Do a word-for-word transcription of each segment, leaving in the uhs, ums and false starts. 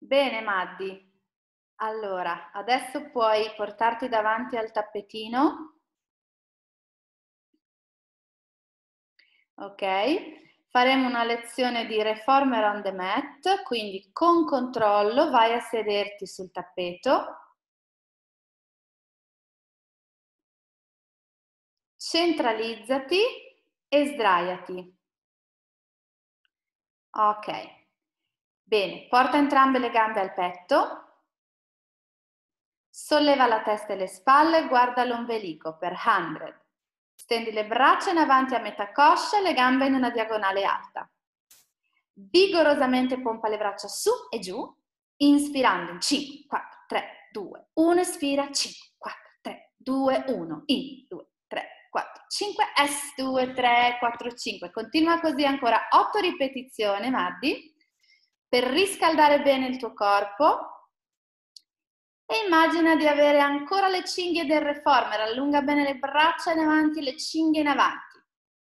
Bene, Maddi. Allora, adesso puoi portarti davanti al tappetino, ok? Faremo una lezione di Reformer on the Mat, quindi con controllo vai a sederti sul tappeto, centralizzati e sdraiati. Ok. Bene, porta entrambe le gambe al petto. Solleva la testa e le spalle, guarda l'ombelico per cento. Stendi le braccia in avanti a metà coscia e le gambe in una diagonale alta. Vigorosamente pompa le braccia su e giù, inspirando in cinque, quattro, tre, due, uno, espira, cinque, quattro, tre, due, uno, in, due, tre, quattro, cinque, S, due, tre, quattro, cinque. Continua così ancora otto ripetizioni, Maddi, per riscaldare bene il tuo corpo. E immagina di avere ancora le cinghie del reformer, allunga bene le braccia in avanti, le cinghie in avanti.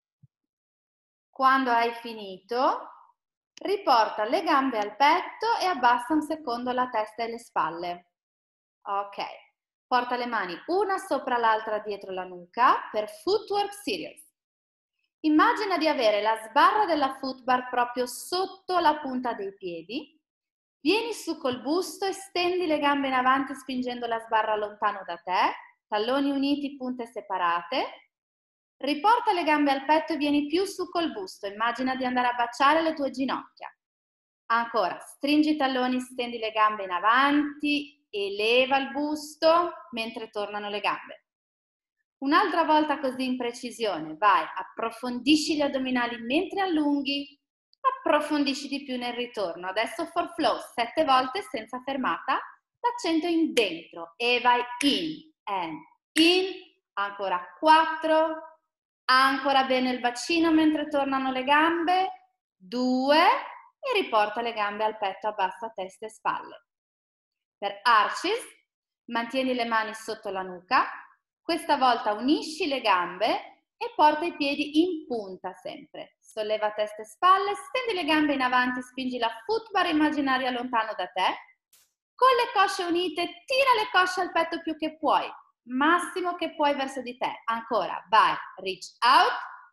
Quando hai finito, riporta le gambe al petto e abbassa un secondo la testa e le spalle. Ok, porta le mani una sopra l'altra dietro la nuca per footwork serious. Immagina di avere la sbarra della footbar proprio sotto la punta dei piedi. Vieni su col busto e stendi le gambe in avanti spingendo la sbarra lontano da te, talloni uniti, punte separate. Riporta le gambe al petto e vieni più su col busto, immagina di andare a baciare le tue ginocchia. Ancora, stringi i talloni, stendi le gambe in avanti, eleva il busto mentre tornano le gambe. Un'altra volta così in precisione, vai, approfondisci gli addominali mentre allunghi, approfondisci di più nel ritorno. Adesso for flow, sette volte senza fermata, l'accento in dentro e vai in, and in, ancora quattro, ancora bene il bacino mentre tornano le gambe, due, e riporta le gambe al petto, abbassa testa e spalle. Per arches, mantieni le mani sotto la nuca, questa volta unisci le gambe e porta i piedi in punta sempre. Solleva testa e spalle, stendi le gambe in avanti, spingi la footbar immaginaria lontano da te. Con le cosce unite, tira le cosce al petto più che puoi, massimo che puoi verso di te. Ancora, vai, reach out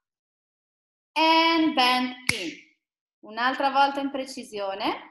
and bend in. Un'altra volta in precisione.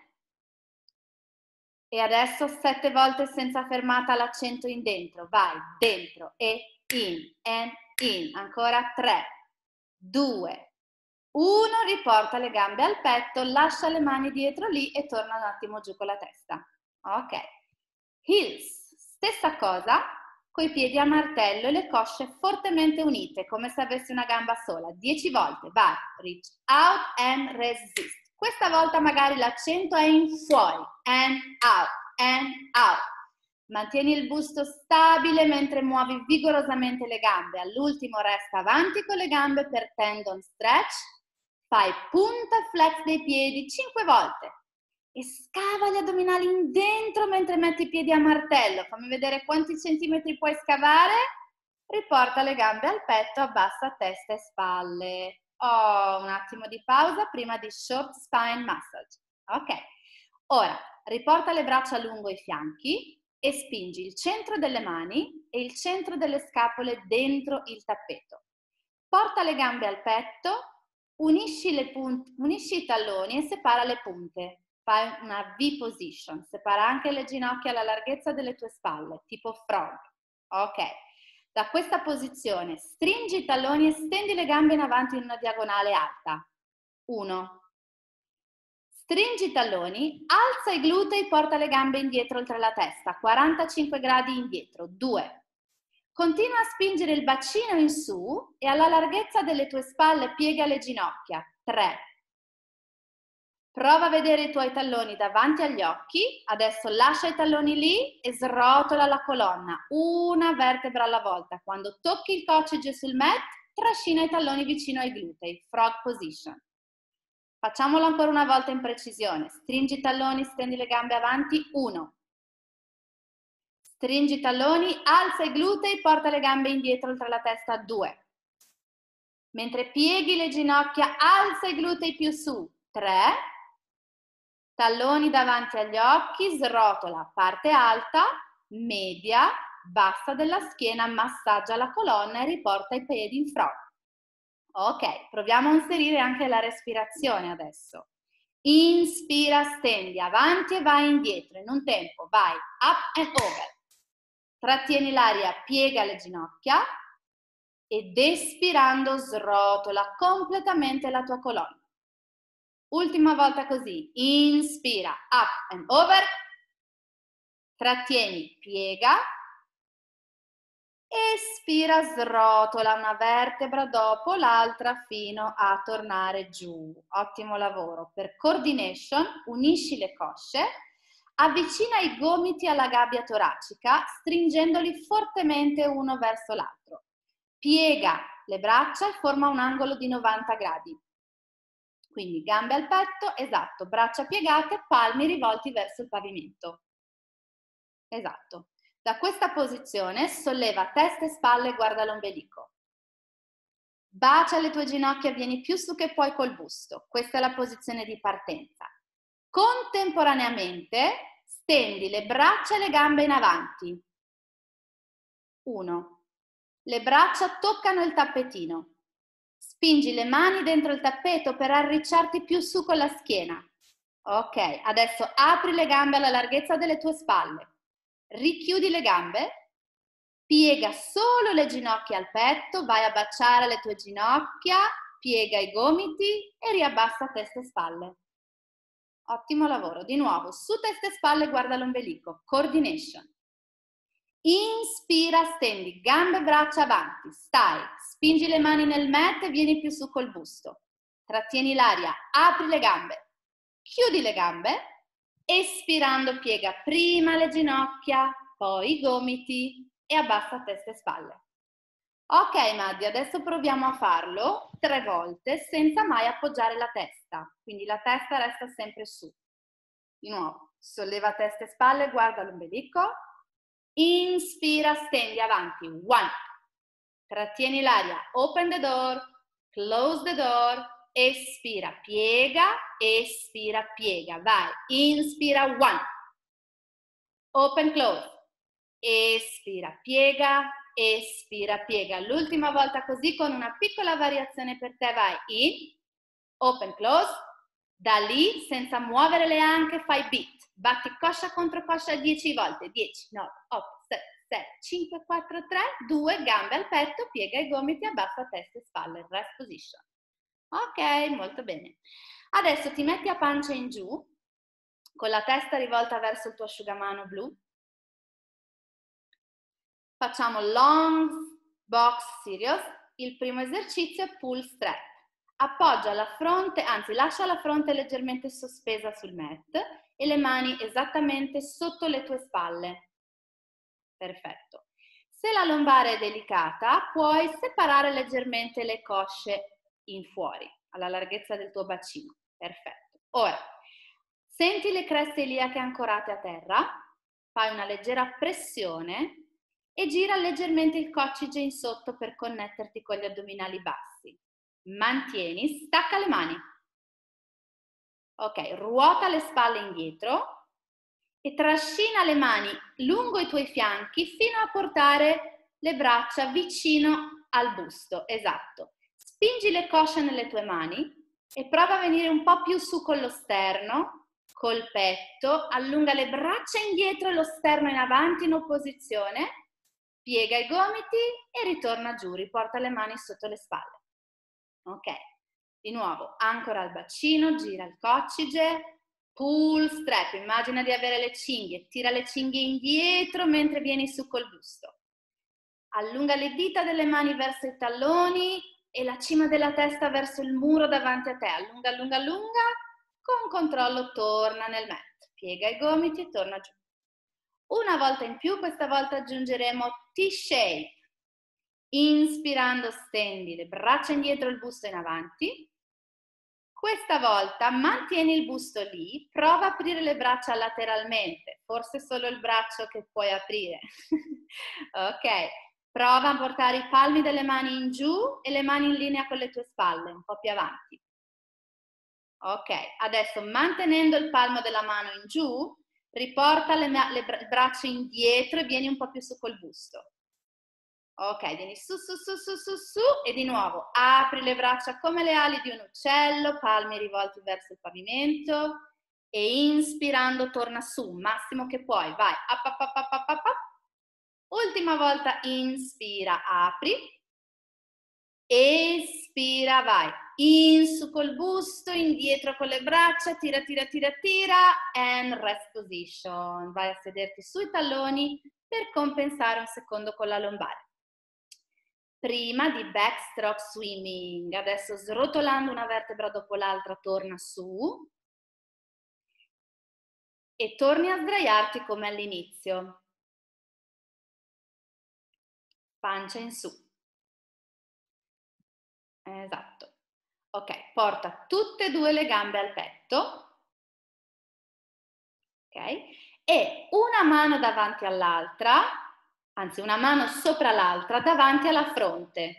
E adesso sette volte senza fermata l'accento in dentro. Vai, dentro e in, and in. Ancora tre, due, uno. Riporta le gambe al petto, lascia le mani dietro lì e torna un attimo giù con la testa. Ok. Heels. Stessa cosa, coi piedi a martello e le cosce fortemente unite, come se avessi una gamba sola. dieci volte. Vai, reach out and resist. Questa volta magari l'accento è in fuori, and out, and out. Mantieni il busto stabile mentre muovi vigorosamente le gambe. All'ultimo resta avanti con le gambe per tendon stretch. Fai punta e flex dei piedi cinque volte. E scava gli addominali in dentro mentre metti i piedi a martello. Fammi vedere quanti centimetri puoi scavare. Riporta le gambe al petto, abbassa testa e spalle. Oh, un attimo di pausa prima di short spine massage. Ok, ora riporta le braccia lungo i fianchi e spingi il centro delle mani e il centro delle scapole dentro il tappeto. Porta le gambe al petto, unisci, le punte, unisci i talloni e separa le punte. Fai una V position, separa anche le ginocchia alla larghezza delle tue spalle, tipo frog. Ok. Da questa posizione stringi i talloni e stendi le gambe in avanti in una diagonale alta. uno. Stringi i talloni, alza i glutei, porta le gambe indietro oltre la testa, quarantacinque gradi indietro. due. Continua a spingere il bacino in su e alla larghezza delle tue spalle piega le ginocchia. tre. Prova a vedere i tuoi talloni davanti agli occhi, adesso lascia i talloni lì e srotola la colonna, una vertebra alla volta. Quando tocchi il coccige sul mat, trascina i talloni vicino ai glutei, frog position. Facciamolo ancora una volta in precisione. Stringi i talloni, stendi le gambe avanti, uno. Stringi i talloni, alza i glutei, porta le gambe indietro oltre la testa, due. Mentre pieghi le ginocchia, alza i glutei più su, tre. Talloni davanti agli occhi, srotola parte alta, media, bassa della schiena, massaggia la colonna e riporta i piedi in front. Ok, proviamo a inserire anche la respirazione adesso. Inspira, stendi avanti e vai indietro in un tempo, vai up and over. Trattieni l'aria, piega le ginocchia ed espirando srotola completamente la tua colonna. Ultima volta così, inspira, up and over, trattieni, piega, espira, srotola una vertebra dopo l'altra fino a tornare giù. Ottimo lavoro. Per coordination, unisci le cosce, avvicina i gomiti alla gabbia toracica, stringendoli fortemente uno verso l'altro. Piega le braccia e forma un angolo di novanta gradi. Quindi gambe al petto, esatto, braccia piegate, palmi rivolti verso il pavimento. Esatto. Da questa posizione solleva testa e spalle e guarda l'ombelico. Bacia le tue ginocchia, vieni più su che puoi col busto. Questa è la posizione di partenza. Contemporaneamente stendi le braccia e le gambe in avanti. uno. Le braccia toccano il tappetino. Spingi le mani dentro il tappeto per arricciarti più su con la schiena. Ok, adesso apri le gambe alla larghezza delle tue spalle. Richiudi le gambe, piega solo le ginocchia al petto, vai a baciare le tue ginocchia, piega i gomiti e riabbassa testa e spalle. Ottimo lavoro. Di nuovo, su testa e spalle guarda l'ombelico. Coordination. Inspira, stendi, gambe e braccia avanti, stai, spingi le mani nel mat e vieni più su col busto. Trattieni l'aria, apri le gambe, chiudi le gambe, espirando piega prima le ginocchia, poi i gomiti e abbassa testa e spalle. Ok Maddi, adesso proviamo a farlo tre volte senza mai appoggiare la testa, quindi la testa resta sempre su. Di nuovo, solleva testa e spalle, guarda l'ombelico. Inspira, stendi avanti, one. Trattieni l'aria, open the door, close the door, espira, piega, espira, piega, vai. Inspira, one. Open, close. Espira, piega, espira, piega. L'ultima volta così con una piccola variazione per te, vai. In, open, close. Da lì, senza muovere le anche, fai beat. Batti coscia contro coscia dieci volte. dieci, nove, otto, sette, sei, cinque, quattro, tre, due, gambe al petto, piega i gomiti, abbassa testa e spalle. Rest position. Ok, molto bene. Adesso ti metti a pancia in giù, con la testa rivolta verso il tuo asciugamano blu. Facciamo long box serious. Il primo esercizio è pull strap. Appoggia la fronte, anzi lascia la fronte leggermente sospesa sul mat e le mani esattamente sotto le tue spalle. Perfetto. Se la lombare è delicata, puoi separare leggermente le cosce in fuori, alla larghezza del tuo bacino. Perfetto. Ora, senti le creste iliache ancorate a terra, fai una leggera pressione e gira leggermente il coccige in sotto per connetterti con gli addominali bassi. Mantieni, stacca le mani. Ok, ruota le spalle indietro e trascina le mani lungo i tuoi fianchi fino a portare le braccia vicino al busto. Esatto. Spingi le cosce nelle tue mani e prova a venire un po' più su con lo sterno, col petto, allunga le braccia indietro e lo sterno in avanti in opposizione, piega i gomiti e ritorna giù, riporta le mani sotto le spalle. Ok, di nuovo, ancora al bacino, gira il coccige, pull strap, immagina di avere le cinghie, tira le cinghie indietro mentre vieni su col busto. Allunga le dita delle mani verso i talloni e la cima della testa verso il muro davanti a te. Allunga, allunga, allunga, con controllo torna nel mat. Piega i gomiti e torna giù. Una volta in più, questa volta aggiungeremo T-shape. Inspirando stendi le braccia indietro e il busto in avanti. Questa volta mantieni il busto lì, prova a aprire le braccia lateralmente, forse solo il braccio che puoi aprire. Ok, prova a portare i palmi delle mani in giù e le mani in linea con le tue spalle, un po' più avanti. Ok, adesso mantenendo il palmo della mano in giù, riporta le, le braccia indietro e vieni un po' più su col busto. Ok, vieni su, su, su, su, su, su e di nuovo apri le braccia come le ali di un uccello, palmi rivolti verso il pavimento e inspirando torna su, massimo che puoi, vai, up, up, up, up, up, up, up. Ultima volta, inspira, apri, espira, vai, in su col busto, indietro con le braccia, tira, tira, tira, tira, and rest position, vai a sederti sui talloni per compensare un secondo con la lombare. Prima di backstroke swimming, adesso srotolando una vertebra dopo l'altra torna su e torni a sdraiarti come all'inizio. Pancia in su. Esatto. Ok, porta tutte e due le gambe al petto. Ok? E una mano davanti all'altra, anzi una mano sopra l'altra, davanti alla fronte.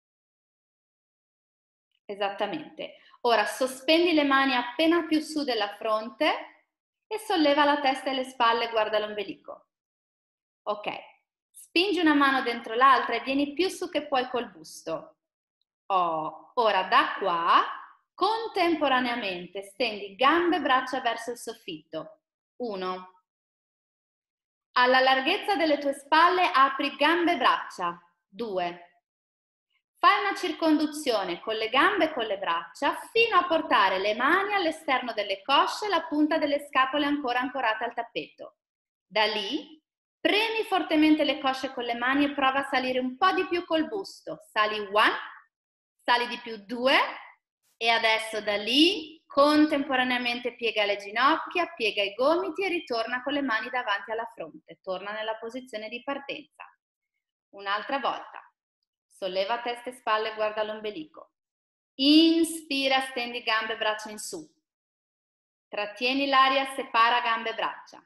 Esattamente. Ora sospendi le mani appena più su della fronte e solleva la testa e le spalle, guarda l'ombelico. Ok, spingi una mano dentro l'altra e vieni più su che puoi col busto. Oh, ora da qua, contemporaneamente, stendi gambe e braccia verso il soffitto. Uno. Alla larghezza delle tue spalle apri gambe e braccia. Due. Fai una circonduzione con le gambe e con le braccia fino a portare le mani all'esterno delle cosce e la punta delle scapole ancora ancorate al tappeto. Da lì, premi fortemente le cosce con le mani e prova a salire un po' di più col busto. Sali one, sali di più due e adesso da lì contemporaneamente piega le ginocchia, piega i gomiti e ritorna con le mani davanti alla fronte. Torna nella posizione di partenza. Un'altra volta. Solleva testa e spalle e guarda l'ombelico. Inspira, stendi gambe e braccia in su. Trattieni l'aria, separa gambe e braccia.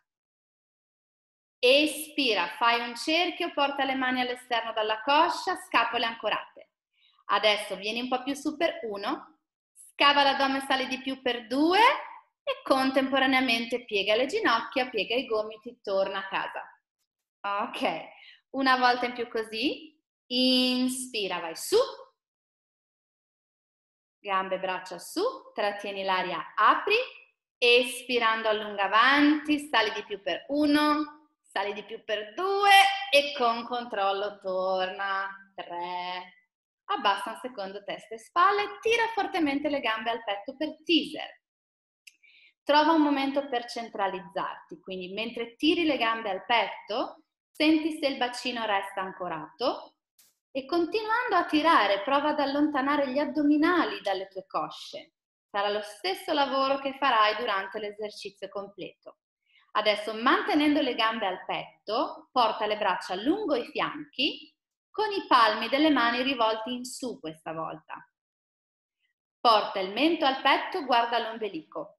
Espira, fai un cerchio, porta le mani all'esterno dalla coscia, scapole ancorate. Adesso vieni un po' più su per uno, scava l'addome, sali di più per due e contemporaneamente piega le ginocchia, piega i gomiti, torna a casa. Ok, una volta in più così. Inspira, vai su, gambe e braccia su, trattieni l'aria, apri, espirando allunga avanti, sali di più per uno, sali di più per due e con controllo torna, tre, abbassa un secondo testa e spalle, tira fortemente le gambe al petto per teaser. Trova un momento per centralizzarti, quindi mentre tiri le gambe al petto, senti se il bacino resta ancorato e continuando a tirare, prova ad allontanare gli addominali dalle tue cosce. Sarà lo stesso lavoro che farai durante l'esercizio completo. Adesso, mantenendo le gambe al petto, porta le braccia lungo i fianchi con i palmi delle mani rivolti in su questa volta. Porta il mento al petto, guarda l'ombelico.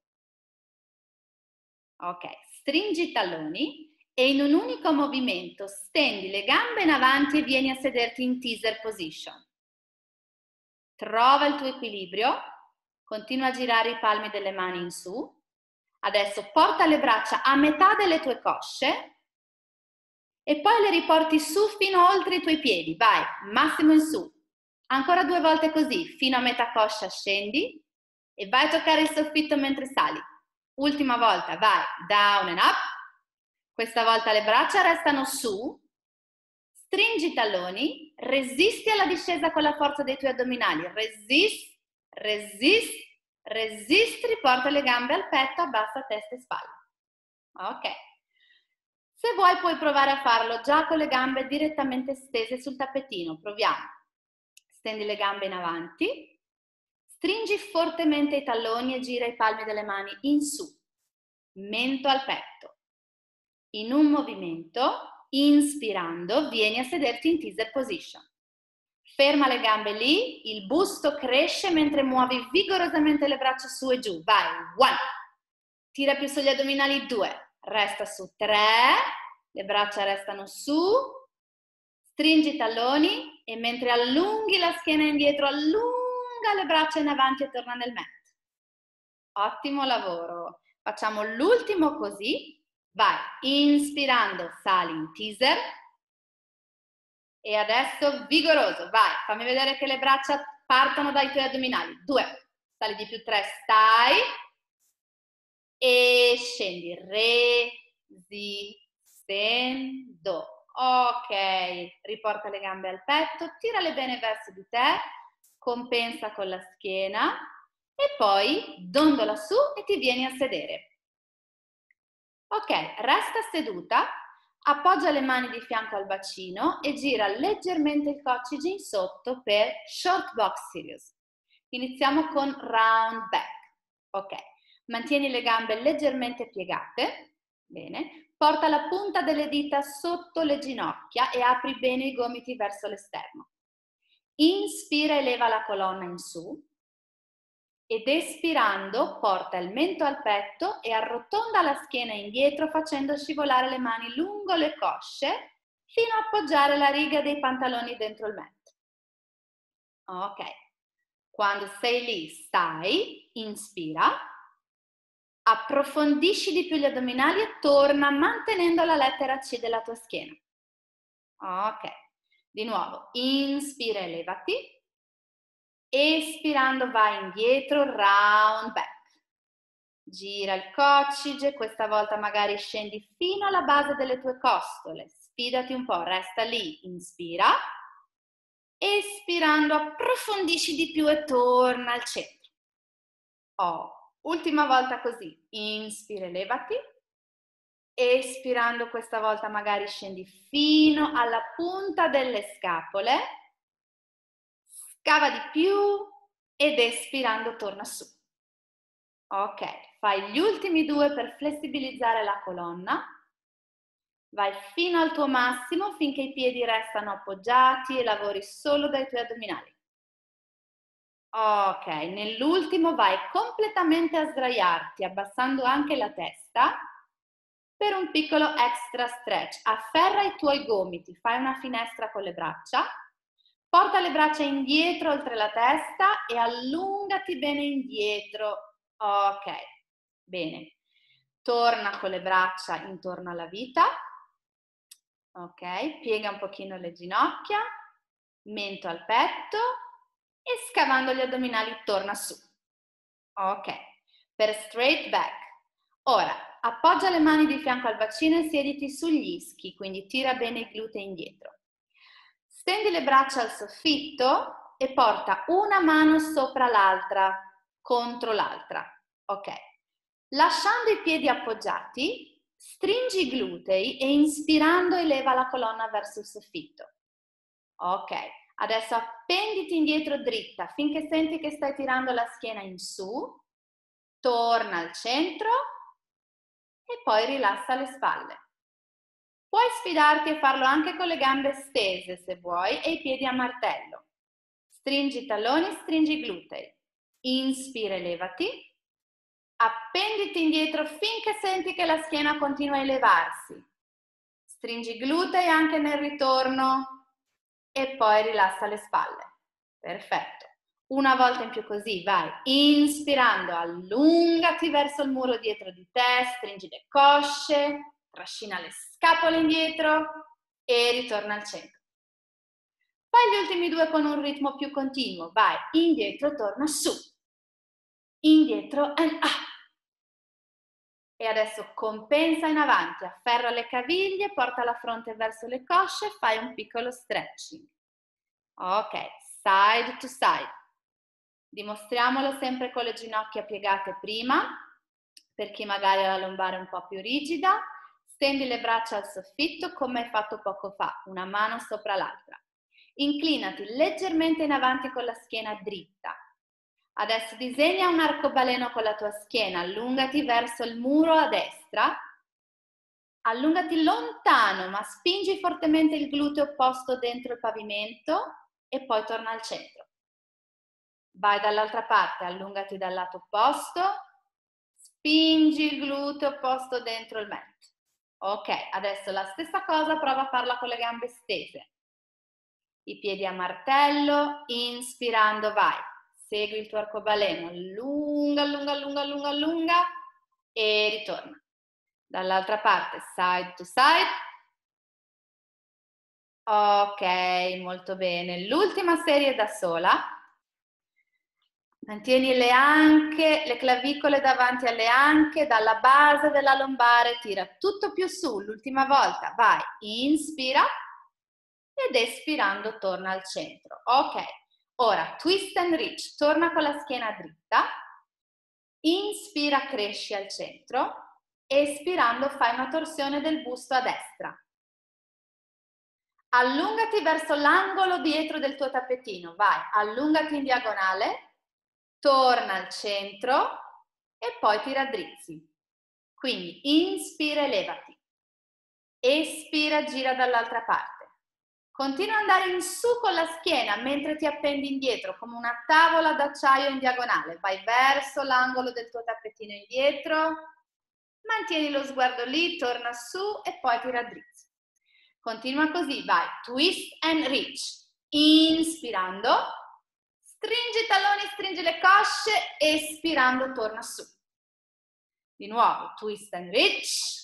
Ok, stringi i talloni e in un unico movimento stendi le gambe in avanti e vieni a sederti in teaser position. Trova il tuo equilibrio, continua a girare i palmi delle mani in su. Adesso porta le braccia a metà delle tue cosce e poi le riporti su fino oltre i tuoi piedi. Vai, massimo in su. Ancora due volte così, fino a metà coscia scendi e vai a toccare il soffitto mentre sali. Ultima volta, vai, down and up. Questa volta le braccia restano su, stringi i talloni, resisti alla discesa con la forza dei tuoi addominali, resist, resist, resist, riporta le gambe al petto, abbassa testa e spalle. Ok. Se vuoi puoi provare a farlo già con le gambe direttamente stese sul tappetino. Proviamo. Stendi le gambe in avanti. Stringi fortemente i talloni e gira i palmi delle mani in su, mento al petto. In un movimento, inspirando, vieni a sederti in teaser position. Ferma le gambe lì, il busto cresce mentre muovi vigorosamente le braccia su e giù. Vai, one. Tira più sugli addominali, due. Resta su, tre. Le braccia restano su. Stringi i talloni e mentre allunghi la schiena indietro, allunga le braccia in avanti e torna nel mat. Ottimo lavoro. Facciamo l'ultimo così. Vai, inspirando, sali in teaser. E adesso vigoroso, vai, fammi vedere che le braccia partono dai tuoi addominali. Due, sali di più, tre, stai. E scendi, resistendo. Ok, riporta le gambe al petto, tirale bene verso di te, compensa con la schiena e poi dondola su e ti vieni a sedere. Ok, resta seduta, appoggia le mani di fianco al bacino e gira leggermente il coccige in sotto per short box series. Iniziamo con round back. Ok, mantieni le gambe leggermente piegate. Bene. Porta la punta delle dita sotto le ginocchia e apri bene i gomiti verso l'esterno. Inspira e leva la colonna in su. Ed espirando porta il mento al petto e arrotonda la schiena indietro facendo scivolare le mani lungo le cosce fino a appoggiare la riga dei pantaloni dentro il mento. Ok, quando sei lì stai, inspira, approfondisci di più gli addominali e torna mantenendo la lettera C della tua schiena. Ok, di nuovo, inspira e levati. Espirando vai indietro, round back. Gira il coccige, questa volta magari scendi fino alla base delle tue costole. Sfidati un po', resta lì, inspira. Espirando approfondisci di più e torna al centro. Oh, ultima volta così, inspira e levati. Espirando questa volta magari scendi fino alla punta delle scapole. Scava di più ed espirando torna su. Ok, fai gli ultimi due per flessibilizzare la colonna. Vai fino al tuo massimo finché i piedi restano appoggiati e lavori solo dai tuoi addominali. Ok, nell'ultimo vai completamente a sdraiarti, abbassando anche la testa per un piccolo extra stretch. Afferra i tuoi gomiti, fai una finestra con le braccia. Porta le braccia indietro oltre la testa e allungati bene indietro. Ok, bene. Torna con le braccia intorno alla vita. Ok, piega un pochino le ginocchia, mento al petto e scavando gli addominali torna su. Ok, per straight back. Ora, appoggia le mani di fianco al bacino e siediti sugli ischi, quindi tira bene i glutei indietro. Stendi le braccia al soffitto e porta una mano sopra l'altra, contro l'altra. Ok. Lasciando i piedi appoggiati, stringi i glutei e inspirando eleva la colonna verso il soffitto. Ok. Adesso appenditi indietro dritta finché senti che stai tirando la schiena in su. Torna al centro e poi rilassa le spalle. Puoi sfidarti e farlo anche con le gambe stese se vuoi e i piedi a martello. Stringi i talloni, stringi i glutei. Inspira e levati. Appenditi indietro finché senti che la schiena continua a elevarsi. Stringi i glutei anche nel ritorno e poi rilassa le spalle. Perfetto. Una volta in più così, vai. Inspirando, allungati verso il muro dietro di te, stringi le cosce, trascina le scapole indietro e ritorna al centro. Fai gli ultimi due con un ritmo più continuo. Vai, indietro, torna su. Indietro and up. E adesso compensa in avanti, afferra le caviglie, porta la fronte verso le cosce, fai un piccolo stretching. Ok, side to side. Dimostriamolo sempre con le ginocchia piegate prima, per chi magari ha la lombare un po' più rigida. Stendi le braccia al soffitto come hai fatto poco fa, una mano sopra l'altra. Inclinati leggermente in avanti con la schiena dritta. Adesso disegna un arcobaleno con la tua schiena, allungati verso il muro a destra. Allungati lontano, ma spingi fortemente il gluteo opposto dentro il pavimento e poi torna al centro. Vai dall'altra parte, allungati dal lato opposto, spingi il gluteo opposto dentro il mat. Ok, adesso la stessa cosa, prova a farla con le gambe stese. I piedi a martello, inspirando vai. segui il tuo arcobaleno, allunga, allunga, allunga, allunga, allunga e ritorna. Dall'altra parte, side to side. Ok, molto bene. L'ultima serie da sola. Mantieni le anche, le clavicole davanti alle anche, dalla base della lombare, tira tutto più su. L'ultima volta, vai, inspira ed espirando torna al centro. Ok, ora twist and reach, torna con la schiena dritta, inspira, cresci al centro, espirando fai una torsione del busto a destra. Allungati verso l'angolo dietro del tuo tappetino, vai, allungati in diagonale, torna al centro e poi ti raddrizzi. Quindi inspira e levati, espira, gira dall'altra parte. Continua ad andare in su con la schiena mentre ti appendi indietro come una tavola d'acciaio in diagonale. Vai verso l'angolo del tuo tappetino indietro, mantieni lo sguardo lì, torna su e poi ti raddrizzi. Continua così, vai, twist and reach. Inspirando, stringi i talloni, stringi le cosce, espirando torna su. Di nuovo, twist and reach.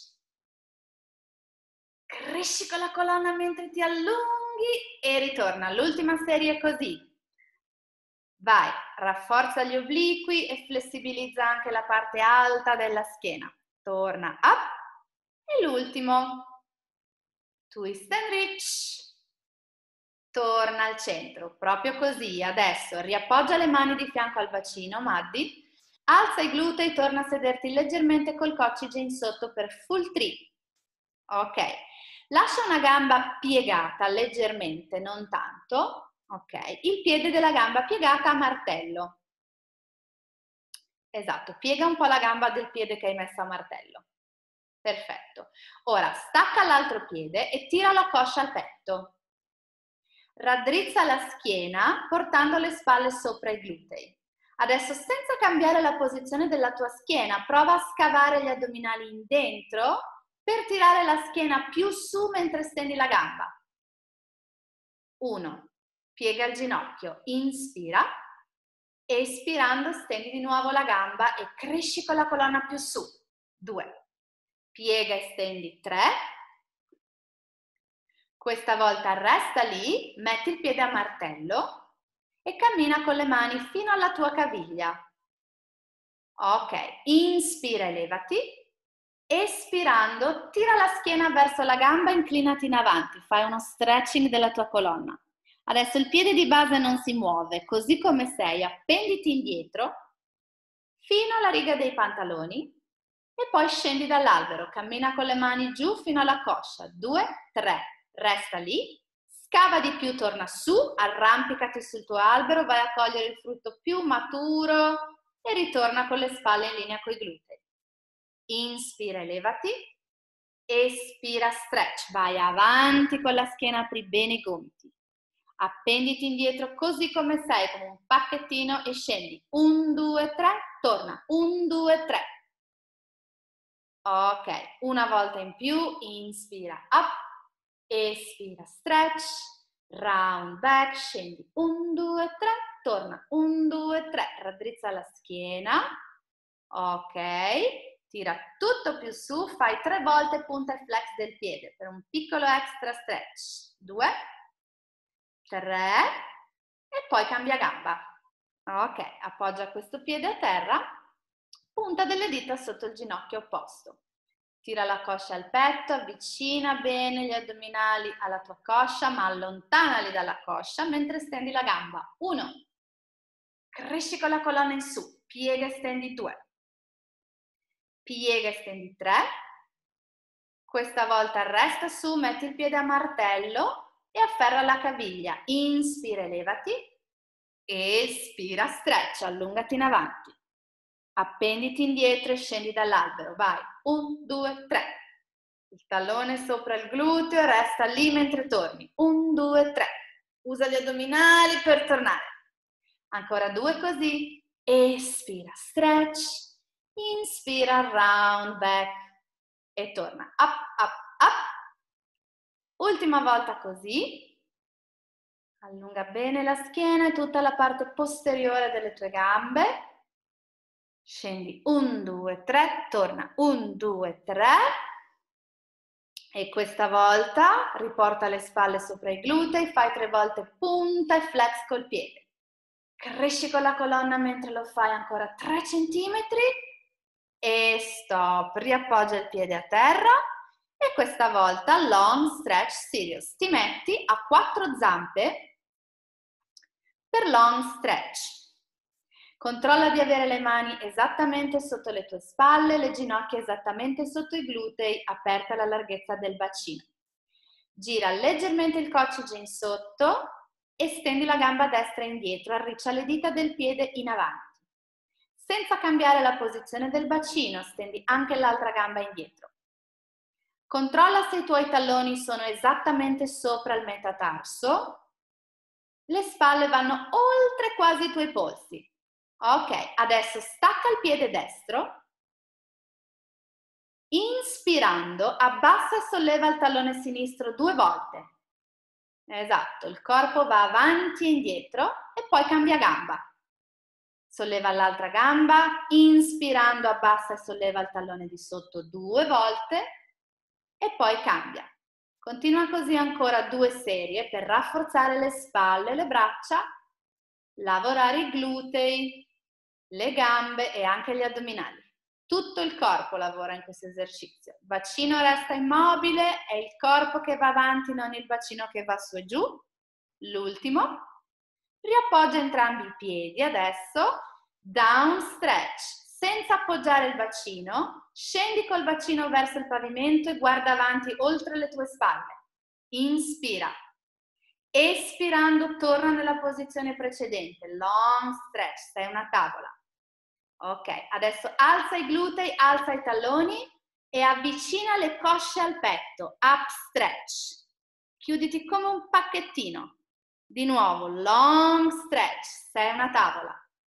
Cresci con la colonna mentre ti allunghi e ritorna. L'ultima serie è così. Vai, rafforza gli obliqui e flessibilizza anche la parte alta della schiena. Torna up. E l'ultimo. Twist and reach. Torna al centro. Proprio così. Adesso riappoggia le mani di fianco al bacino, Maddi. Alza i glutei, torna a sederti leggermente col coccige in sotto per full three. Ok. Lascia una gamba piegata leggermente, non tanto, ok? Il piede della gamba piegata a martello. Esatto, piega un po' la gamba del piede che hai messo a martello. Perfetto. Ora stacca l'altro piede e tira la coscia al petto. Raddrizza la schiena portando le spalle sopra i glutei. Adesso senza cambiare la posizione della tua schiena, prova a scavare gli addominali in dentro per tirare la schiena più su mentre stendi la gamba. uno. Piega il ginocchio, inspira. Espirando stendi di nuovo la gamba e cresci con la colonna più su. due. Piega e stendi. tre. Questa volta resta lì, metti il piede a martello e cammina con le mani fino alla tua caviglia. Ok, inspira e levati. Espirando, tira la schiena verso la gamba, inclinati in avanti, fai uno stretching della tua colonna. Adesso il piede di base non si muove, così come sei, appenditi indietro fino alla riga dei pantaloni e poi scendi dall'albero, cammina con le mani giù fino alla coscia, due, tre, resta lì, scava di più, torna su, arrampicati sul tuo albero, vai a cogliere il frutto più maturo e ritorna con le spalle in linea con i glutei. Inspira e levati, espira, stretch, vai avanti con la schiena, apri bene i gomiti, appenditi indietro così come sei, come un pacchettino e scendi, un, due, tre, torna, un, due, tre, ok, una volta in più, inspira, up, espira, stretch, round back, scendi, un, due, tre, torna, un, due, tre, raddrizza la schiena, ok. Tira tutto più su, fai tre volte punta e flex del piede per un piccolo extra stretch. Due, tre e poi cambia gamba. Ok, appoggia questo piede a terra, punta delle dita sotto il ginocchio opposto. Tira la coscia al petto, avvicina bene gli addominali alla tua coscia, ma allontanali dalla coscia mentre stendi la gamba. Uno, cresci con la colonna in su, piega e stendi due. Piega e stendi tre, questa volta resta su, metti il piede a martello e afferra la caviglia, inspira e levati, espira, stretch, allungati in avanti, appenditi indietro e scendi dall'albero, vai, un, due, tre, il tallone sopra il gluteo, resta lì mentre torni, un, due, tre, usa gli addominali per tornare, ancora due così, espira, stretch, inspira, round back e torna up, up, up. Ultima volta così. Allunga bene la schiena e tutta la parte posteriore delle tue gambe. Scendi, un, due, tre, torna, un, due, tre. E questa volta riporta le spalle sopra i glutei, fai tre volte punta e flex col piede. Cresci con la colonna mentre lo fai ancora tre centimetri e stop, riappoggia il piede a terra e questa volta long stretch serious. Ti metti a quattro zampe per long stretch. Controlla di avere le mani esattamente sotto le tue spalle, le ginocchia esattamente sotto i glutei, aperta la larghezza del bacino. Gira leggermente il coccige in sotto e stendi la gamba destra indietro, arriccia le dita del piede in avanti. Senza cambiare la posizione del bacino, stendi anche l'altra gamba indietro. Controlla se i tuoi talloni sono esattamente sopra il metatarso. Le spalle vanno oltre quasi i tuoi polsi. Ok, adesso stacca il piede destro. Inspirando, abbassa e solleva il tallone sinistro due volte. Esatto, il corpo va avanti e indietro e poi cambia gamba. Solleva l'altra gamba, inspirando, abbassa e solleva il tallone di sotto due volte e poi cambia. Continua così ancora due serie per rafforzare le spalle, le braccia, lavorare i glutei, le gambe e anche gli addominali. Tutto il corpo lavora in questo esercizio. Il bacino resta immobile, è il corpo che va avanti, non il bacino che va su e giù. L'ultimo. Riappoggia entrambi i piedi adesso. Down stretch. Senza appoggiare il bacino, scendi col bacino verso il pavimento e guarda avanti oltre le tue spalle. Inspira. Espirando, torna nella posizione precedente. Long stretch. Sei una tavola. Ok, adesso alza i glutei, alza i talloni e avvicina le cosce al petto, up stretch. Chiuditi come un pacchettino. Di nuovo, long stretch, sei una tavola.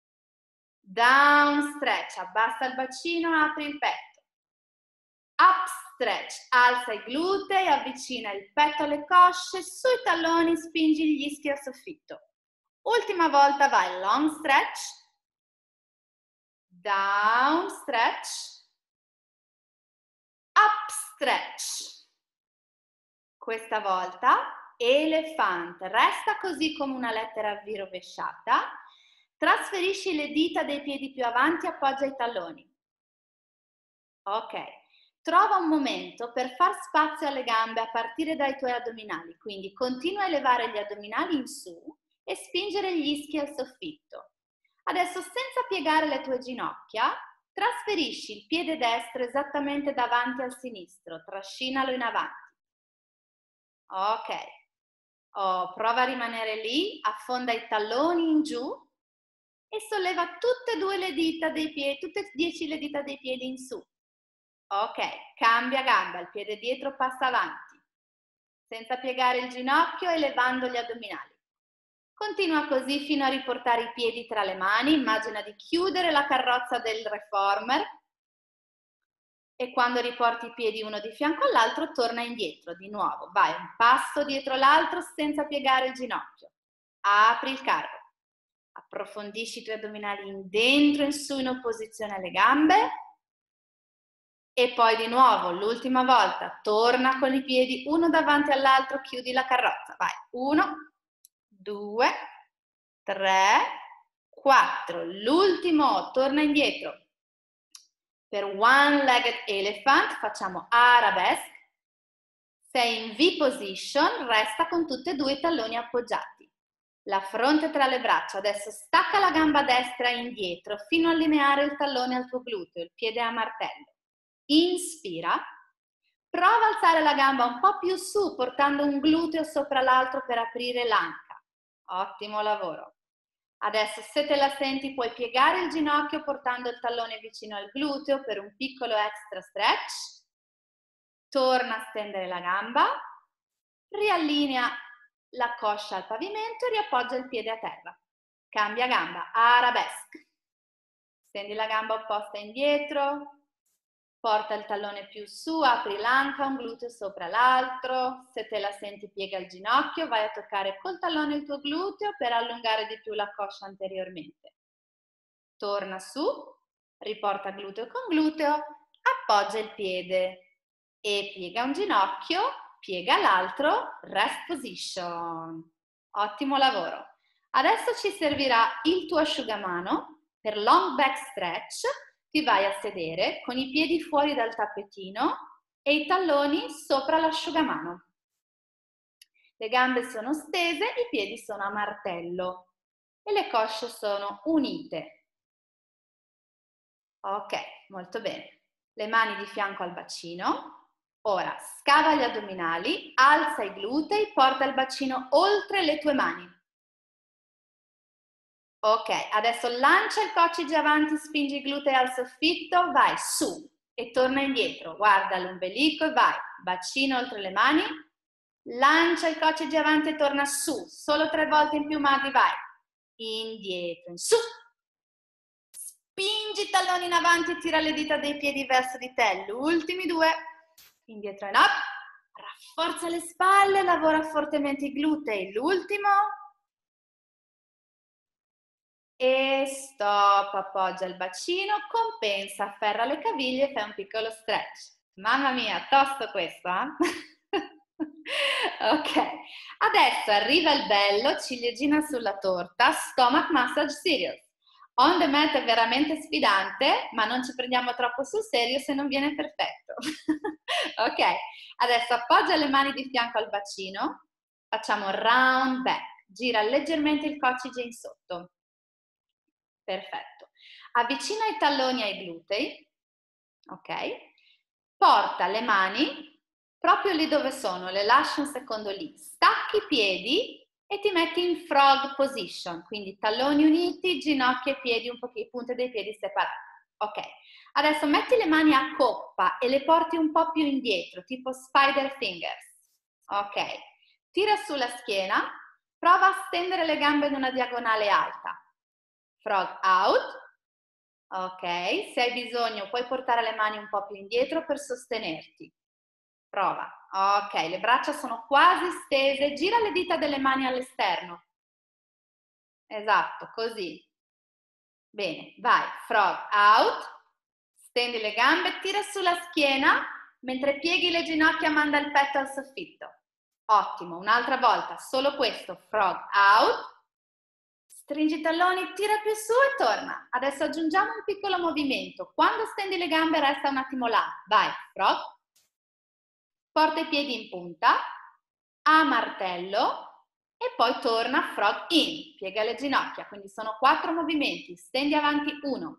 Down stretch, abbassa il bacino, apri il petto. Up stretch, alza i glutei, avvicina il petto alle cosce, sui talloni spingi gli ischi al soffitto. Ultima volta vai, long stretch. Down stretch, up stretch. Questa volta elefante, resta così come una lettera V rovesciata, trasferisci le dita dei piedi più avanti, appoggia i talloni. Ok, trova un momento per far spazio alle gambe a partire dai tuoi addominali, quindi continua a elevare gli addominali in su e spingere gli ischi al soffitto. Adesso, senza piegare le tue ginocchia, trasferisci il piede destro esattamente davanti al sinistro, trascinalo in avanti. Ok, oh, prova a rimanere lì, affonda i talloni in giù e solleva tutte e due le dita dei piedi, tutte e dieci le dita dei piedi in su. Ok, cambia gamba, il piede dietro passa avanti, senza piegare il ginocchio, elevando gli addominali. Continua così fino a riportare i piedi tra le mani, immagina di chiudere la carrozza del reformer e quando riporti i piedi uno di fianco all'altro torna indietro di nuovo, vai un passo dietro l'altro senza piegare il ginocchio, apri il carro, approfondisci i tuoi addominali in dentro e in su in opposizione alle gambe e poi di nuovo l'ultima volta torna con i piedi uno davanti all'altro, chiudi la carrozza, vai, uno, due, tre, quattro, l'ultimo, torna indietro. Per one-legged elephant facciamo arabesque, sei in V position, resta con tutti e due i talloni appoggiati. La fronte tra le braccia, adesso stacca la gamba destra indietro fino a allineare il tallone al tuo gluteo, il piede a martello. Inspira, prova a alzare la gamba un po' più su portando un gluteo sopra l'altro per aprire l'anca. Ottimo lavoro. Adesso se te la senti puoi piegare il ginocchio portando il tallone vicino al gluteo per un piccolo extra stretch. Torna a stendere la gamba, riallinea la coscia al pavimento e riappoggia il piede a terra. Cambia gamba, arabesque. Stendi la gamba opposta indietro, porta il tallone più su, apri l'anca, un gluteo sopra l'altro, se te la senti piega il ginocchio, vai a toccare col tallone il tuo gluteo per allungare di più la coscia anteriormente. Torna su, riporta gluteo con gluteo, appoggia il piede e piega un ginocchio, piega l'altro, rest position. Ottimo lavoro. Adesso ci servirà il tuo asciugamano per long back stretch. Ti vai a sedere con i piedi fuori dal tappetino e i talloni sopra l'asciugamano. Le gambe sono stese, i piedi sono a martello e le cosce sono unite. Ok, molto bene. Le mani di fianco al bacino. Ora scava gli addominali, alza i glutei, porta il bacino oltre le tue mani. Ok, adesso lancia il coccige avanti, spingi i glutei al soffitto, vai su e torna indietro. Guarda l'ombelico e vai. Bacino oltre le mani. Lancia il coccige avanti e torna su. Solo tre volte in più, Maghi, vai. Indietro, in su. Spingi i talloni in avanti e tira le dita dei piedi verso di te. Gli ultimi due. Indietro in up. Rafforza le spalle, lavora fortemente i glutei. L'ultimo. E stop, appoggia il bacino, compensa, afferra le caviglie e fai un piccolo stretch. Mamma mia, tosto questo, eh? Ok, adesso arriva il bello, ciliegina sulla torta, stomach massage serious. On the mat è veramente sfidante, ma non ci prendiamo troppo sul serio se non viene perfetto. Ok, adesso appoggia le mani di fianco al bacino, facciamo round back, gira leggermente il coccige in sotto. Perfetto. Avvicina i talloni ai glutei, ok? Porta le mani proprio lì dove sono, le lascia un secondo lì. Stacchi i piedi e ti metti in frog position, quindi talloni uniti, ginocchia e piedi, un pochino, punte dei piedi separate. Ok, adesso metti le mani a coppa e le porti un po' più indietro, tipo spider fingers. Ok, tira sulla schiena, prova a stendere le gambe in una diagonale alta. Frog out. Ok, se hai bisogno puoi portare le mani un po' più indietro per sostenerti. Prova. Ok, le braccia sono quasi stese. Gira le dita delle mani all'esterno. Esatto, così. Bene, vai. Frog out. Stendi le gambe, tira sulla schiena. Mentre pieghi le ginocchia, manda il petto al soffitto. Ottimo. Un'altra volta. Solo questo. Frog out. Stringi i talloni, tira più su e torna. Adesso aggiungiamo un piccolo movimento. Quando stendi le gambe resta un attimo là. Vai, frog. Porta i piedi in punta, a martello e poi torna frog in. Piega le ginocchia, quindi sono quattro movimenti. Stendi avanti uno.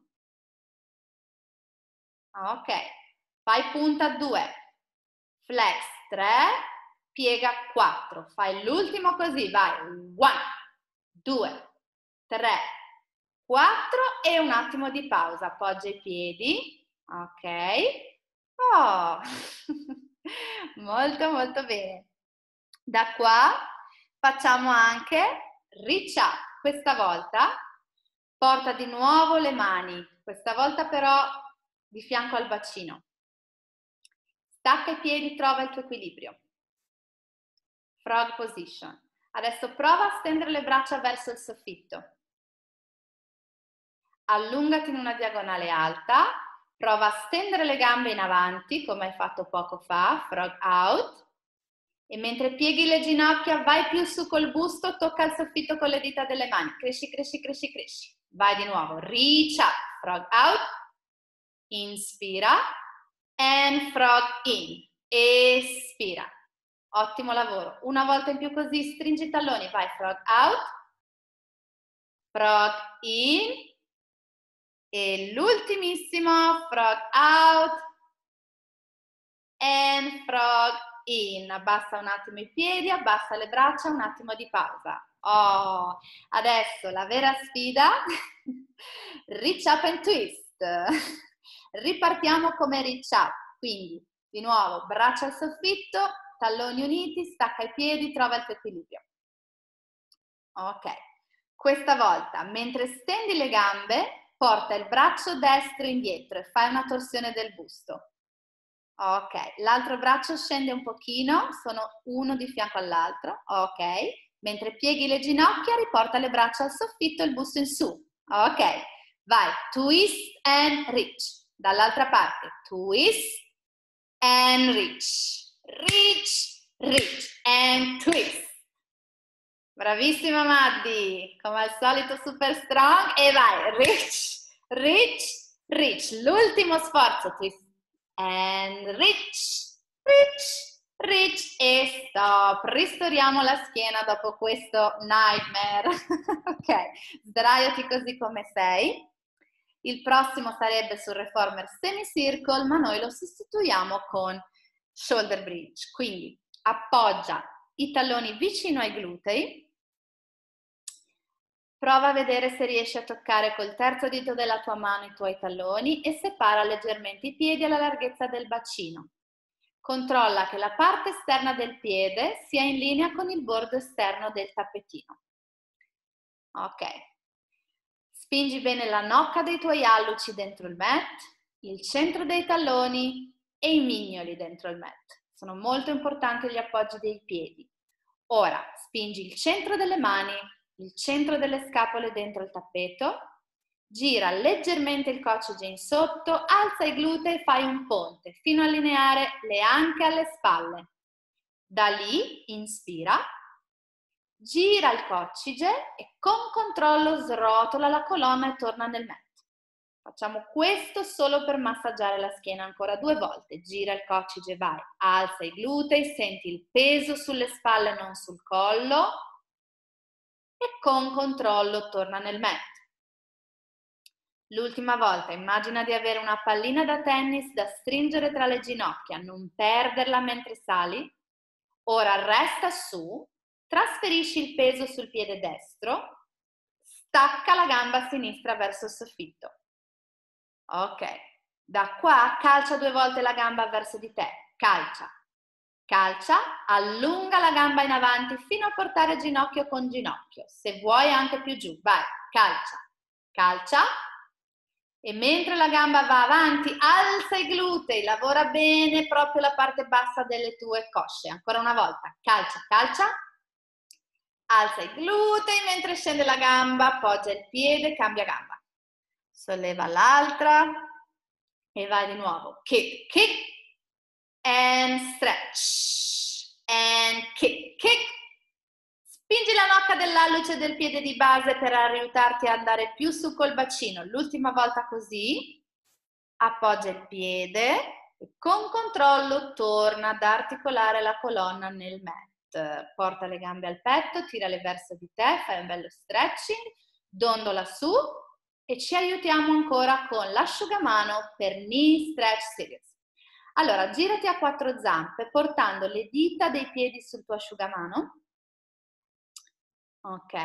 Ok. Fai punta due. Flex tre. Piega quattro. Fai l'ultimo così. Vai. uno, due. tre, quattro e un attimo di pausa. Appoggia i piedi. Ok. Oh, molto molto bene. Da qua facciamo anche reach up. Questa volta porta di nuovo le mani. Questa volta però di fianco al bacino. Stacca i piedi, trova il tuo equilibrio. Frog position. Adesso prova a stendere le braccia verso il soffitto. Allungati in una diagonale alta, prova a stendere le gambe in avanti come hai fatto poco fa, frog out, e mentre pieghi le ginocchia vai più su col busto, tocca il soffitto con le dita delle mani, cresci, cresci, cresci, cresci. Vai di nuovo, reach up, frog out, inspira, and frog in, espira. Ottimo lavoro. Una volta in più così, stringi i talloni, vai, frog out, frog in, e l'ultimissimo, frog out and frog in. Abbassa un attimo i piedi, abbassa le braccia, un attimo di pausa. Oh, adesso la vera sfida, reach up and twist. Ripartiamo come reach up, quindi di nuovo braccia al soffitto, talloni uniti, stacca i piedi, trova il tuo equilibrio. Ok, questa volta mentre stendi le gambe porta il braccio destro indietro e fai una torsione del busto. Ok, l'altro braccio scende un pochino, sono uno di fianco all'altro, ok. Mentre pieghi le ginocchia, riporta le braccia al soffitto e il busto in su, ok. Vai, twist and reach. Dall'altra parte, twist and reach. Reach, reach and twist. Bravissima Maddi, come al solito super strong e vai, reach, reach, reach. L'ultimo sforzo, twist and reach, reach, reach e stop. Ristoriamo la schiena dopo questo nightmare. Ok, sdraiati così come sei. Il prossimo sarebbe sul reformer semicircle, ma noi lo sostituiamo con shoulder bridge. Quindi appoggia i talloni vicino ai glutei. Prova a vedere se riesci a toccare col terzo dito della tua mano i tuoi talloni e separa leggermente i piedi alla larghezza del bacino. Controlla che la parte esterna del piede sia in linea con il bordo esterno del tappetino. Ok. Spingi bene la nocca dei tuoi alluci dentro il mat, il centro dei talloni e i mignoli dentro il mat. Sono molto importanti gli appoggi dei piedi. Ora spingi il centro delle mani, il centro delle scapole dentro il tappeto, gira leggermente il coccige in sotto, alza i glutei e fai un ponte fino a allineare le anche alle spalle. Da lì inspira, gira il coccige e con controllo srotola la colonna e torna nel mat. Facciamo questo solo per massaggiare la schiena ancora due volte. Gira il coccige, vai, alza i glutei, senti il peso sulle spalle, non sul collo e con controllo torna nel mat. L'ultima volta, immagina di avere una pallina da tennis da stringere tra le ginocchia, non perderla mentre sali. Ora resta su, trasferisci il peso sul piede destro, stacca la gamba sinistra verso il soffitto. Ok, da qua calcia due volte la gamba verso di te, calcia, calcia, allunga la gamba in avanti fino a portare ginocchio con ginocchio, se vuoi anche più giù, vai, calcia, calcia e mentre la gamba va avanti alza i glutei, lavora bene proprio la parte bassa delle tue cosce, ancora una volta, calcia, calcia, alza i glutei mentre scende la gamba, appoggia il piede, cambia gamba. Solleva l'altra e vai di nuovo. Kick, kick and stretch and kick, kick. Spingi la nocca dell'alluce del piede di base per aiutarti ad andare più su col bacino. L'ultima volta così. Appoggia il piede e con controllo torna ad articolare la colonna nel mat. Porta le gambe al petto, tirale verso di te, fai un bello stretching, dondola su. E ci aiutiamo ancora con l'asciugamano per knee stretch series. Allora, girati a quattro zampe portando le dita dei piedi sul tuo asciugamano. Ok.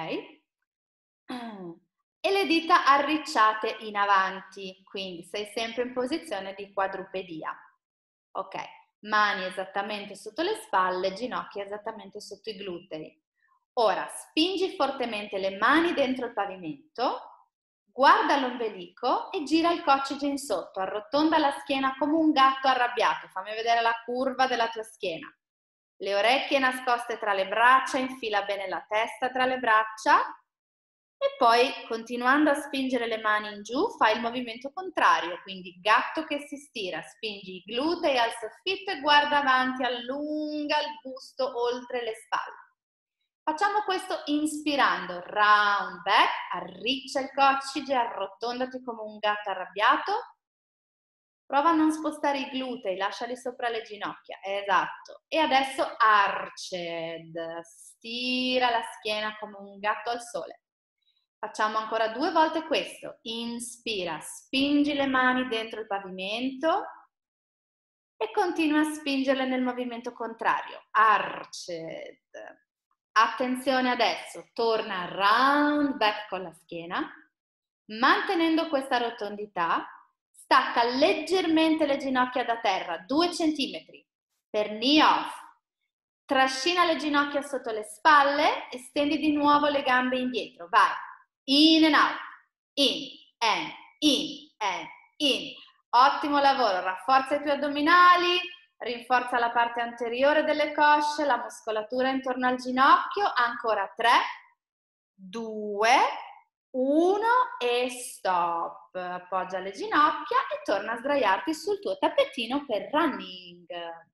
E le dita arricciate in avanti, quindi sei sempre in posizione di quadrupedia. Ok. Mani esattamente sotto le spalle, ginocchia esattamente sotto i glutei. Ora, spingi fortemente le mani dentro il pavimento. Guarda l'ombelico e gira il coccige in sotto, arrotonda la schiena come un gatto arrabbiato, fammi vedere la curva della tua schiena. Le orecchie nascoste tra le braccia, infila bene la testa tra le braccia e poi continuando a spingere le mani in giù fai il movimento contrario, quindi gatto che si stira, spingi i glutei al soffitto e guarda avanti, allunga il busto oltre le spalle. Facciamo questo inspirando, round back, arriccia il coccige, arrotondati come un gatto arrabbiato. Prova a non spostare i glutei, lasciali sopra le ginocchia, esatto. E adesso arched, stira la schiena come un gatto al sole. Facciamo ancora due volte questo, inspira, spingi le mani dentro il pavimento e continua a spingerle nel movimento contrario, arched. Attenzione adesso, torna round back con la schiena, mantenendo questa rotondità, stacca leggermente le ginocchia da terra, due centimetri, per knee off, trascina le ginocchia sotto le spalle e stendi di nuovo le gambe indietro, vai, in and out, in and in and in, Ottimo lavoro, rafforza i tuoi addominali, rinforza la parte anteriore delle cosce, la muscolatura intorno al ginocchio, ancora tre, due, uno e stop. Appoggia le ginocchia e torna a sdraiarti sul tuo tappetino per running.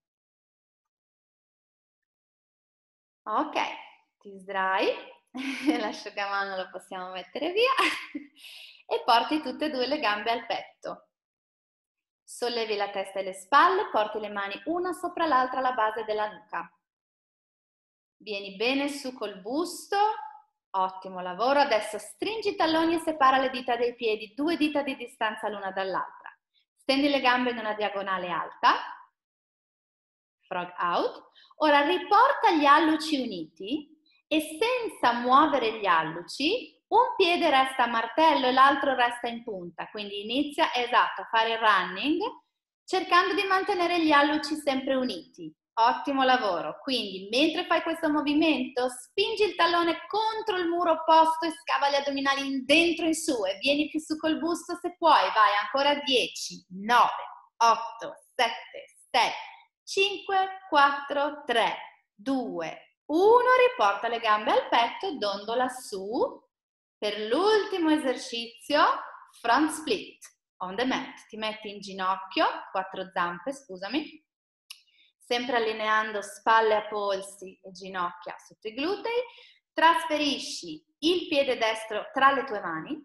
Ok, ti sdrai, l'asciugamano lo possiamo mettere via e porti tutte e due le gambe al petto. Sollevi la testa e le spalle, porti le mani una sopra l'altra alla base della nuca. Vieni bene su col busto, ottimo lavoro. Adesso stringi i talloni e separa le dita dei piedi, due dita di distanza l'una dall'altra. Stendi le gambe in una diagonale alta, frog out. Ora riporta gli alluci uniti e senza muovere gli alluci, un piede resta a martello e l'altro resta in punta, quindi inizia, esatto, a fare il running cercando di mantenere gli alluci sempre uniti. Ottimo lavoro, quindi mentre fai questo movimento spingi il tallone contro il muro opposto e scava gli addominali in dentro in su e vieni più su col busto se puoi, vai ancora dieci, nove, otto, sette, sei, cinque, quattro, tre, due, uno, riporta le gambe al petto e dondola su. Per l'ultimo esercizio, front split on the mat. Ti metti in ginocchio, quattro zampe, scusami, sempre allineando spalle a polsi e ginocchia sotto i glutei. Trasferisci il piede destro tra le tue mani.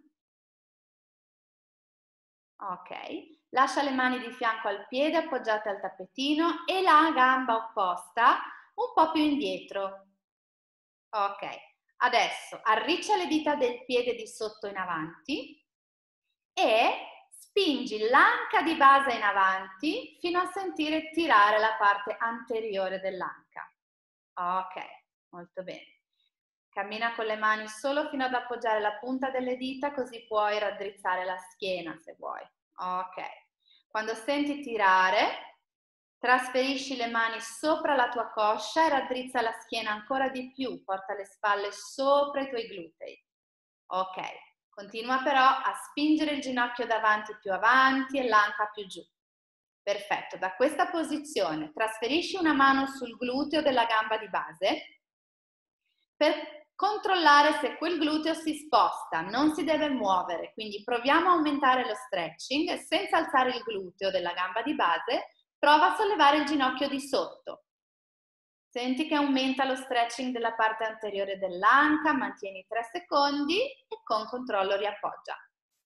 Ok. Lascia le mani di fianco al piede appoggiate al tappetino e la gamba opposta un po' più indietro. Ok. Adesso arriccia le dita del piede di sotto in avanti e spingi l'anca di base in avanti fino a sentire tirare la parte anteriore dell'anca. Ok, molto bene. Cammina con le mani solo fino ad appoggiare la punta delle dita, così puoi raddrizzare la schiena se vuoi. Ok. Quando senti tirare, trasferisci le mani sopra la tua coscia e raddrizza la schiena ancora di più, porta le spalle sopra i tuoi glutei. Ok, continua però a spingere il ginocchio davanti più avanti e l'anca più giù. Perfetto, da questa posizione trasferisci una mano sul gluteo della gamba di base per controllare se quel gluteo si sposta, non si deve muovere, quindi proviamo a aumentare lo stretching e senza alzare il gluteo della gamba di base, prova a sollevare il ginocchio di sotto. Senti che aumenta lo stretching della parte anteriore dell'anca, mantieni tre secondi e con controllo riappoggia.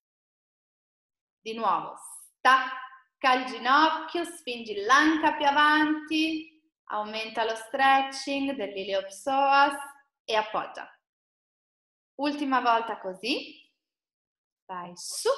Di nuovo, stacca il ginocchio, spingi l'anca più avanti, aumenta lo stretching dell'iliopsoas e appoggia. Ultima volta così. Vai su.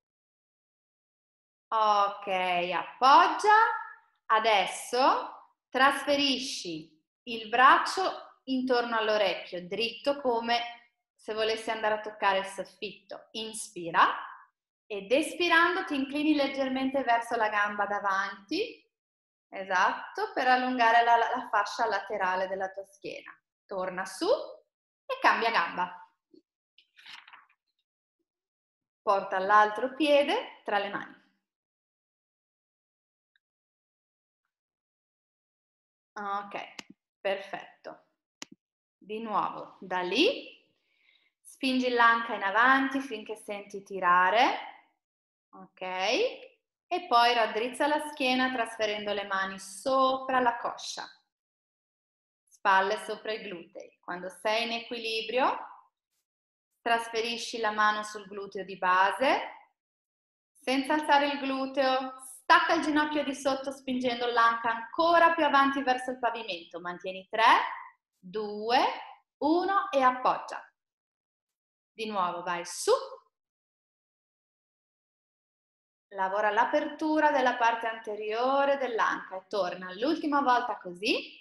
Ok, appoggia. Adesso trasferisci il braccio intorno all'orecchio, dritto come se volessi andare a toccare il soffitto. Inspira ed espirando ti inclini leggermente verso la gamba davanti, esatto, per allungare la, la fascia laterale della tua schiena. Torna su e cambia gamba. Porta l'altro piede tra le mani. Ok, perfetto. Di nuovo, da lì, spingi l'anca in avanti finché senti tirare. Ok, e poi raddrizza la schiena trasferendo le mani sopra la coscia. Spalle sopra i glutei. Quando sei in equilibrio, trasferisci la mano sul gluteo di base, senza alzare il gluteo, stacca il ginocchio di sotto spingendo l'anca ancora più avanti verso il pavimento. Mantieni tre, due, uno e appoggia. Di nuovo vai su. Lavora l'apertura della parte anteriore dell'anca e torna l'ultima volta così.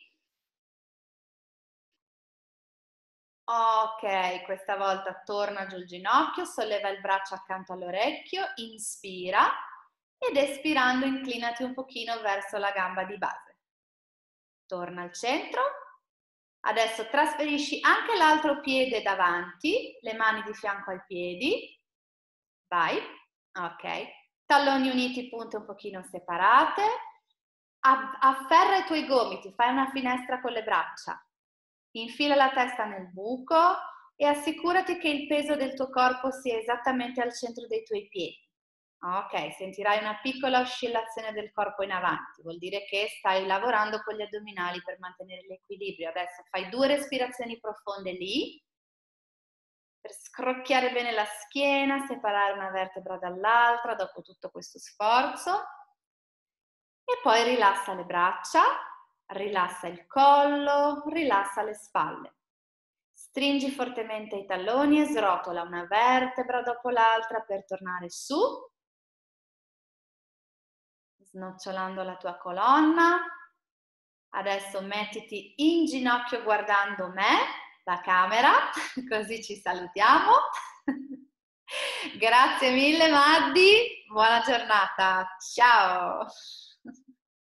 Ok, questa volta torna giù il ginocchio, solleva il braccio accanto all'orecchio, inspira ed espirando inclinati un pochino verso la gamba di base. Torna al centro. Adesso trasferisci anche l'altro piede davanti, le mani di fianco ai piedi. Vai. Ok. talloni uniti, punte un pochino separate, afferra i tuoi gomiti, fai una finestra con le braccia, infila la testa nel buco e assicurati che il peso del tuo corpo sia esattamente al centro dei tuoi piedi. Ok, sentirai una piccola oscillazione del corpo in avanti, vuol dire che stai lavorando con gli addominali per mantenere l'equilibrio. Adesso fai due respirazioni profonde lì, per scrocchiare bene la schiena, separare una vertebra dall'altra dopo tutto questo sforzo. E poi rilassa le braccia, rilassa il collo, rilassa le spalle. Stringi fortemente i talloni e srotola una vertebra dopo l'altra per tornare su, snocciolando la tua colonna. Adesso mettiti in ginocchio guardando me, la camera, così ci salutiamo. Grazie mille Maddi, buona giornata, ciao!